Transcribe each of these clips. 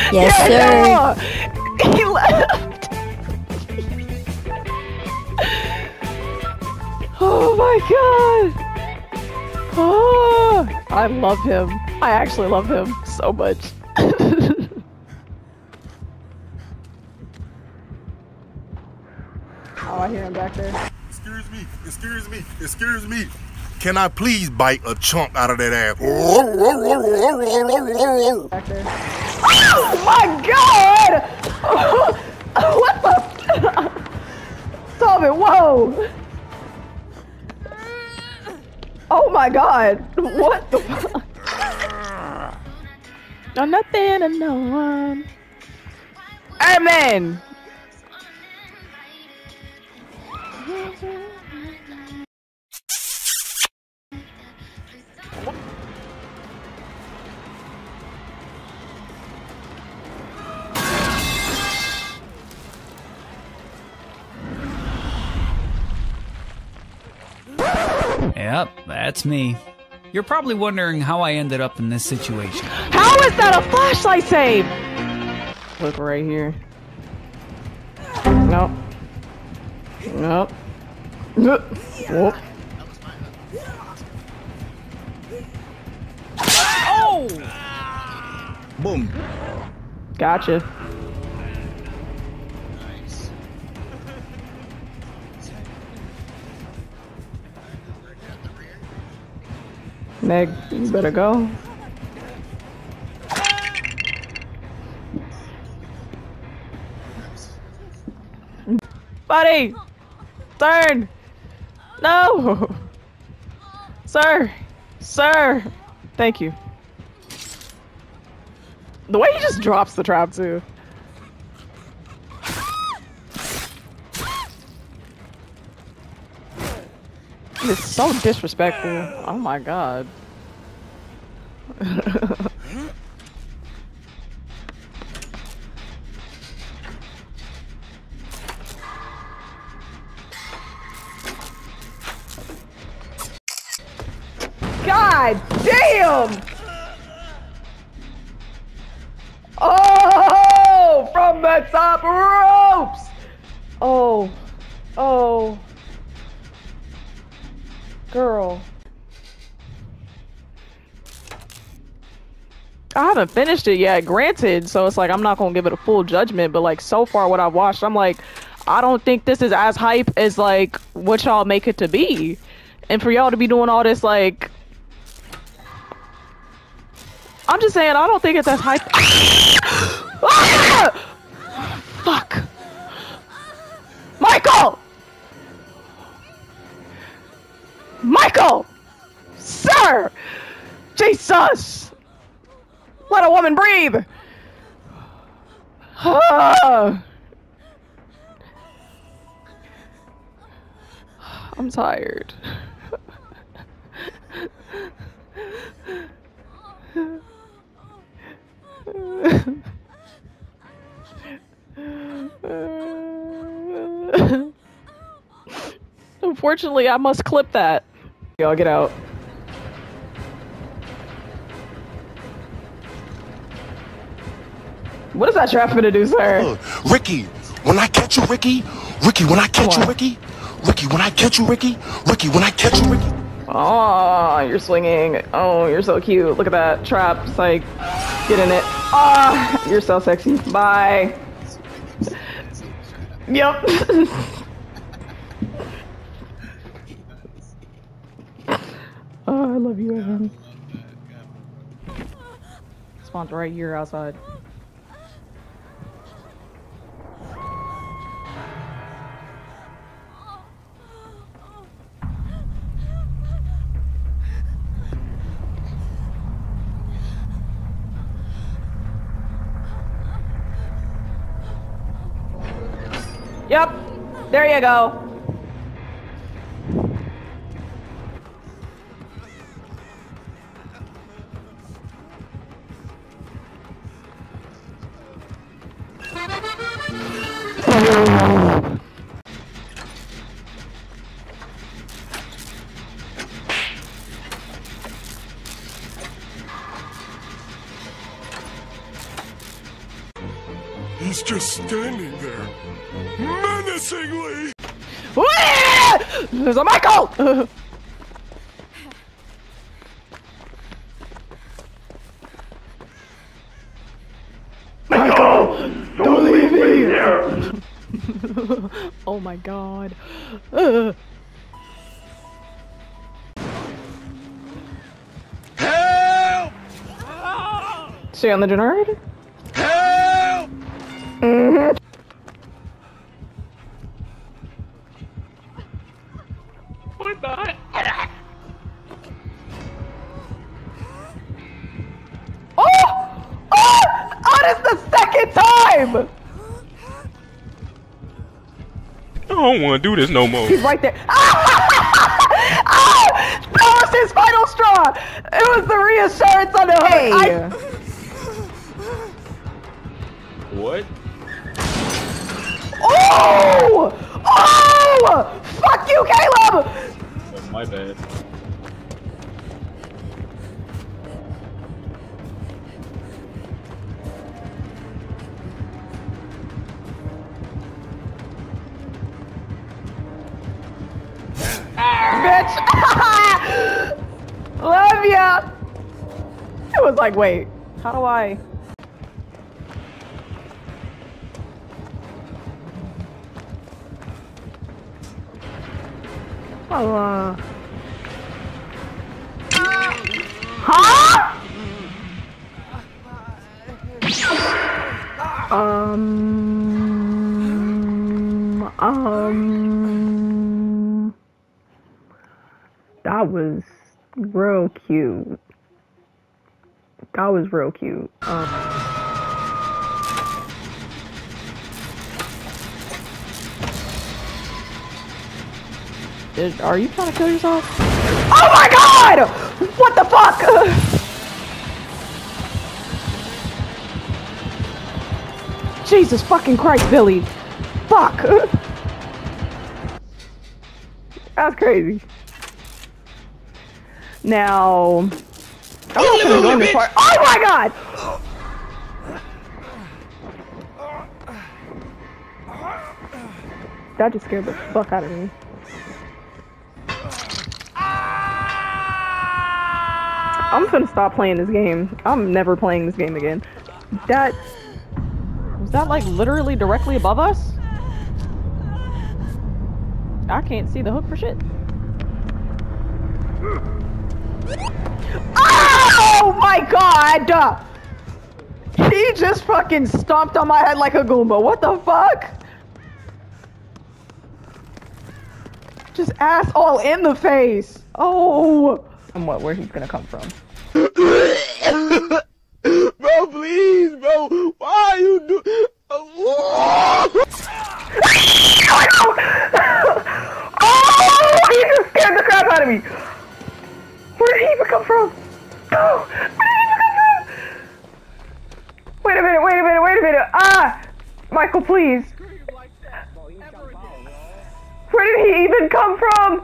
Yes, Yeah, sir. no! He left. Oh my god. Oh, I love him. I actually love him so much. Oh, I hear him back there. Excuse me, excuse me, excuse me. Can I please bite a chunk out of that ass? Back there. Oh my god! What the? Tobin, whoa! Oh my god! What the fuck? No, nothing and no one. Hey man! Yep, that's me. You're probably wondering how I ended up in this situation. How is that a flashlight save? Look right here. Nope. Nope. Nope. Oh! Boom. Gotcha. Meg, you better go. Buddy! Turn! No! Sir! Sir! Thank you. The way he just drops the trap, too. It's so disrespectful. Oh my god. God damn! Oh! From the top ropes! Oh. Oh. Girl. I haven't finished it yet, granted, so it's like I'm not gonna give it a full judgment, but like so far what I've watched, I'm like, I don't think this is as hype as like what y'all make it to be. And for y'all to be doing all this, like, I'm just saying, I don't think it's as hype. Ah! Fuck. Michael! Michael! Sir! Jesus! Let a woman breathe! I'm tired. Unfortunately, I must clip that. Y'all get out. What is that trap gonna do, sir? Ricky, when I catch you, Ricky, when I catch you, Ricky, when I catch you, Ricky, when I catch you, Ricky. Oh, you're swinging. Oh, you're so cute. Look at that trap. It's like, get in it. Ah, you're so sexy. Bye. Yep. Oh, I love you, Evan. Spawn's right here outside. Yep, there you go. He's just standing there, menacingly. There's a Michael! Michael, don't leave me here. Oh my god. Help! Stay on the generator? Help! What the? Oh! Oh! That is the second time! I don't want to do this no more. He's right there. That was his final straw! It was the reassurance on the hook. What? Oh! Oh! Fuck you, Caleb! Oh, my bad. Bitch! Love ya! It was like, wait, how do I? Oh, huh? That was real cute. That was real cute. Are you trying to kill yourself? Oh my god! What the fuck? Jesus fucking Christ, Billy. Fuck. That's crazy. Now, I'm not gonna go in this part. Oh my god! That just scared the fuck out of me. I'm gonna stop playing this game. I'm never playing this game again. That was that like literally directly above us? I can't see the hook for shit. Oh my god! He just fucking stomped on my head like a Goomba. What the fuck? Just ass all in the face. Oh. And where he's gonna come from. Bro, please, bro. Why are you do? Oh, he just scared the crap out of me. Where did he even come from? Oh, where did he even come from? Wait a minute. Ah, Michael, please. Where did he even come from?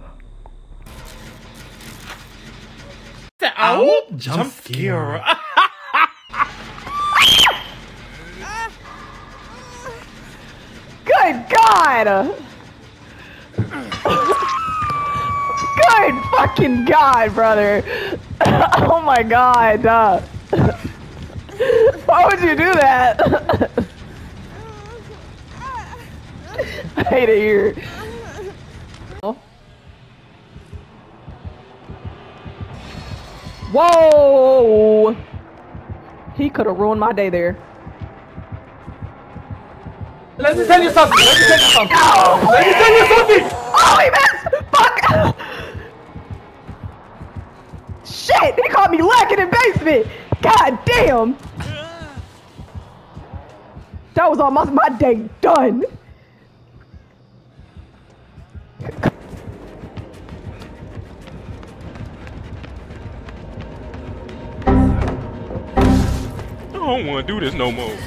The owl jump scare. Good God! Good fucking God, brother! Oh my God! Why would you do that? I hate it here. Whoa! He could have ruined my day there. Let me tell you something. No, Let me tell you something. Oh, he missed! Fuck! Shit! He caught me lacking in basement! God damn! That was almost my day done. I don't want to do this no more.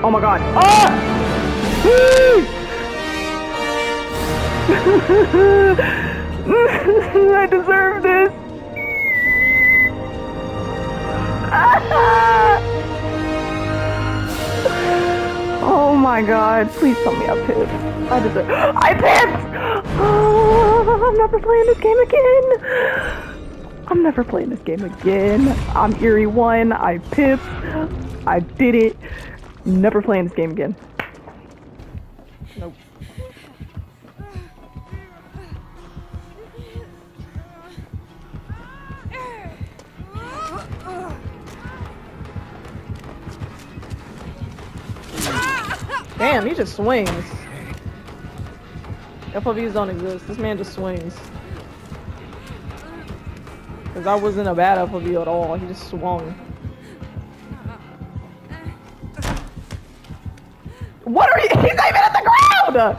Oh my god. Ah! I deserve this. Oh my god. Please tell me I pipped. I pipped! Oh, I'm never playing this game again. I'm never playing this game again. I'm Eerie 1. I pipped. I did it. Never playing this game again. Nope. Damn, he just swings. FOVs don't exist. This man just swings. Because I wasn't a bad FOV at all. He just swung. What are you? He's not even at the ground!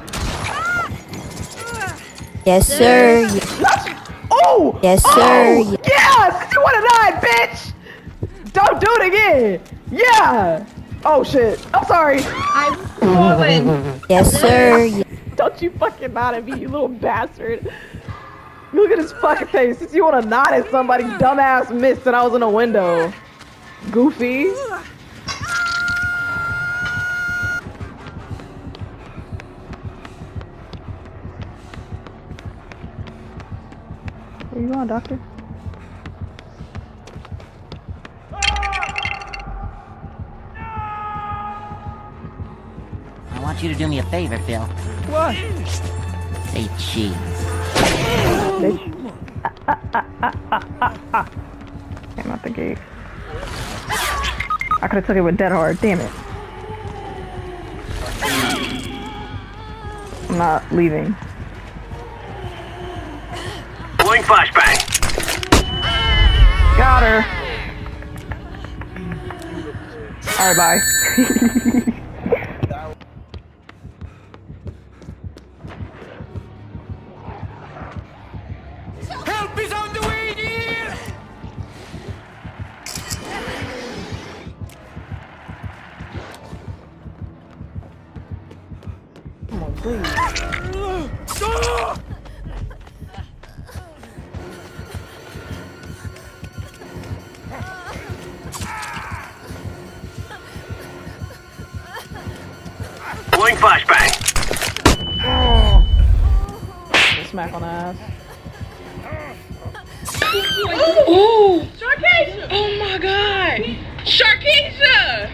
Yes, sir. Oh! Yes, sir. Oh, yes! You wanna die, bitch! Don't do it again! Yeah! Oh shit. I'm sorry. I'm falling. Yes, sir. Don't you fucking nod at me, you little bastard. Look at his fucking face. Since you wanna nod at somebody, dumbass missed that I was in a window. Goofy. Where you going, doctor? I want you to do me a favor, Phil. What? Say cheese. Bitch. Came out the gate. I could've took it with dead hard, damn it. I'm not leaving. Blowing flashbang. Got her. Alright, bye. Help is on the way, dear! Come on, please. Blowing flashbang. Smack on the ass. Ooh! Sharkeisha! Oh my god! Sharkeisha!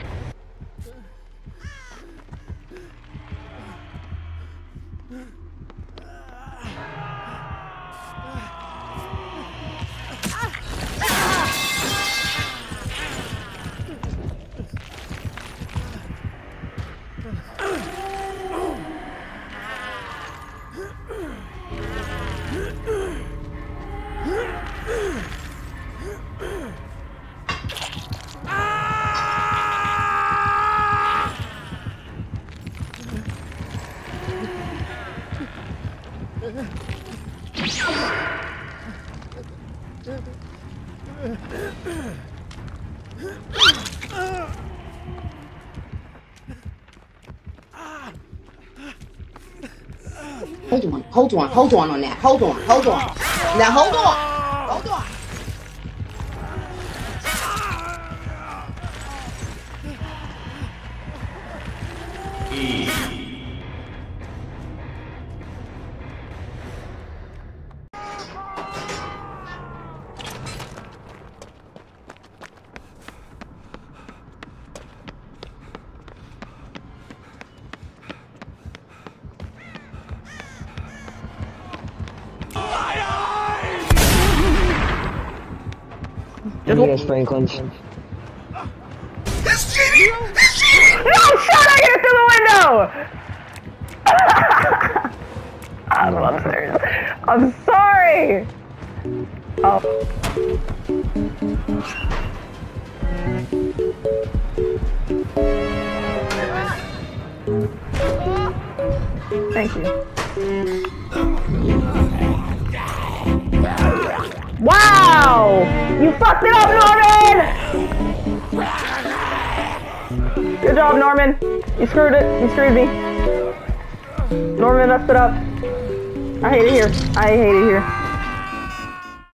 Hold on on that. Hold on. Now hold on. Yes, Franklin. No, shut! I get it through the window! I'm upstairs. I'm sorry! Oh. Thank you. Wow! You fucked it up, Norman! Good job, Norman. You screwed it. You screwed me. Norman messed it up. I hate it here. I hate it here.